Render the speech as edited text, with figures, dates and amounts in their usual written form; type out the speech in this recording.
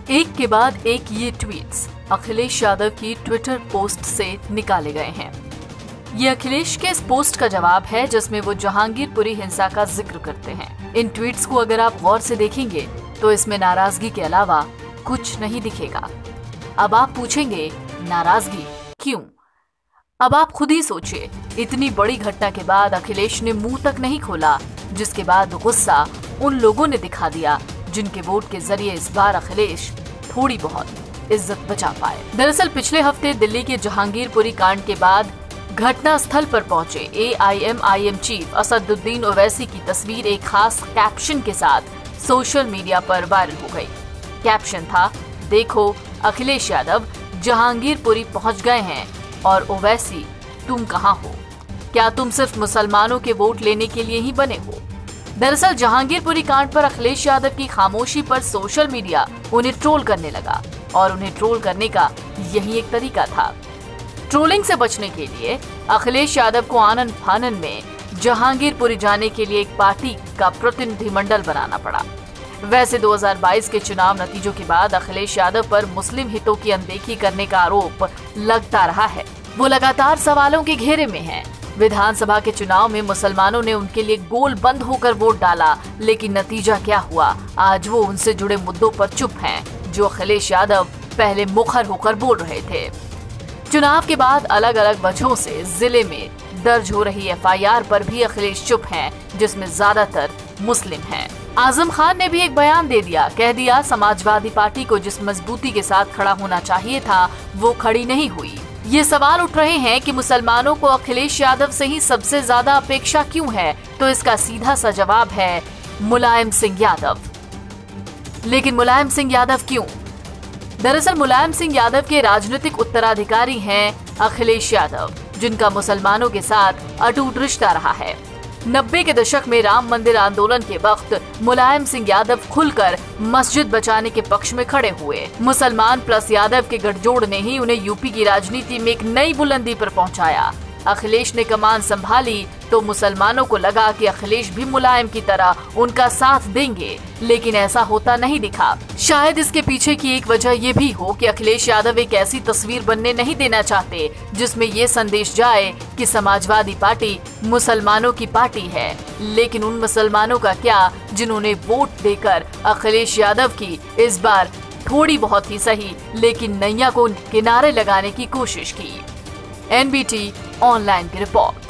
एक के बाद एक ये ट्वीट्स अखिलेश यादव की ट्विटर पोस्ट से निकाले गए हैं। ये अखिलेश के इस पोस्ट का जवाब है जिसमें वो जहांगीरपुरी हिंसा का जिक्र करते हैं। इन ट्वीट्स को अगर आप गौर से देखेंगे तो इसमें नाराजगी के अलावा कुछ नहीं दिखेगा। अब आप पूछेंगे नाराजगी क्यों? अब आप खुद ही सोचिए, इतनी बड़ी घटना के बाद अखिलेश ने मुंह तक नहीं खोला, जिसके बाद गुस्सा उन लोगों ने दिखा दिया जिनके वोट के जरिए इस बार अखिलेश थोड़ी बहुत इज्जत बचा पाए। दरअसल पिछले हफ्ते दिल्ली के जहांगीरपुरी कांड के बाद घटना स्थल पर पहुंचे AIMIM चीफ असदुद्दीन ओवैसी की तस्वीर एक खास कैप्शन के साथ सोशल मीडिया पर वायरल हो गई। कैप्शन था, देखो अखिलेश यादव जहांगीरपुरी पहुंच गए हैं और ओवैसी तुम कहां हो? क्या तुम सिर्फ मुसलमानों के वोट लेने के लिए ही बने हो? दरअसल जहांगीरपुरी कांड पर अखिलेश यादव की खामोशी पर सोशल मीडिया उन्हें ट्रोल करने लगा और उन्हें ट्रोल करने का यही एक तरीका था। ट्रोलिंग से बचने के लिए अखिलेश यादव को आनन फानन में जहांगीरपुरी जाने के लिए एक पार्टी का प्रतिनिधिमंडल बनाना पड़ा। वैसे 2022 के चुनाव नतीजों के बाद अखिलेश यादव पर मुस्लिम हितों की अनदेखी करने का आरोप लगता रहा है। वो लगातार सवालों के घेरे में हैं। विधानसभा के चुनाव में मुसलमानों ने उनके लिए गोल बंद होकर वोट डाला, लेकिन नतीजा क्या हुआ? आज वो उनसे जुड़े मुद्दों पर चुप हैं, जो अखिलेश यादव पहले मुखर होकर बोल रहे थे। चुनाव के बाद अलग अलग वजहों से जिले में दर्ज हो रही FIR पर भी अखिलेश चुप हैं, जिसमें ज्यादातर मुस्लिम हैं। आजम खान ने भी एक बयान दे दिया, कह दिया समाजवादी पार्टी को जिस मजबूती के साथ खड़ा होना चाहिए था वो खड़ी नहीं हुई। ये सवाल उठ रहे हैं कि मुसलमानों को अखिलेश यादव से ही सबसे ज्यादा अपेक्षा क्यों है? तो इसका सीधा सा जवाब है मुलायम सिंह यादव। लेकिन मुलायम सिंह यादव क्यों? दरअसल मुलायम सिंह यादव के राजनीतिक उत्तराधिकारी हैं अखिलेश यादव, जिनका मुसलमानों के साथ अटूट रिश्ता रहा है। 90 के दशक में राम मंदिर आंदोलन के वक्त मुलायम सिंह यादव खुलकर मस्जिद बचाने के पक्ष में खड़े हुए। मुसलमान प्लस यादव के गठजोड़ ने ही उन्हें यूपी की राजनीति में एक नई बुलंदी पर पहुंचाया। अखिलेश ने कमान संभाली तो मुसलमानों को लगा कि अखिलेश भी मुलायम की तरह उनका साथ देंगे, लेकिन ऐसा होता नहीं दिखा। शायद इसके पीछे की एक वजह ये भी हो कि अखिलेश यादव एक ऐसी तस्वीर बनने नहीं देना चाहते जिसमें ये संदेश जाए कि समाजवादी पार्टी मुसलमानों की पार्टी है। लेकिन उन मुसलमानों का क्या जिन्होंने वोट देकर अखिलेश यादव की इस बार थोड़ी बहुत ही सही लेकिन नैया को किनारे लगाने की कोशिश की। NBT ऑनलाइन की रिपोर्ट।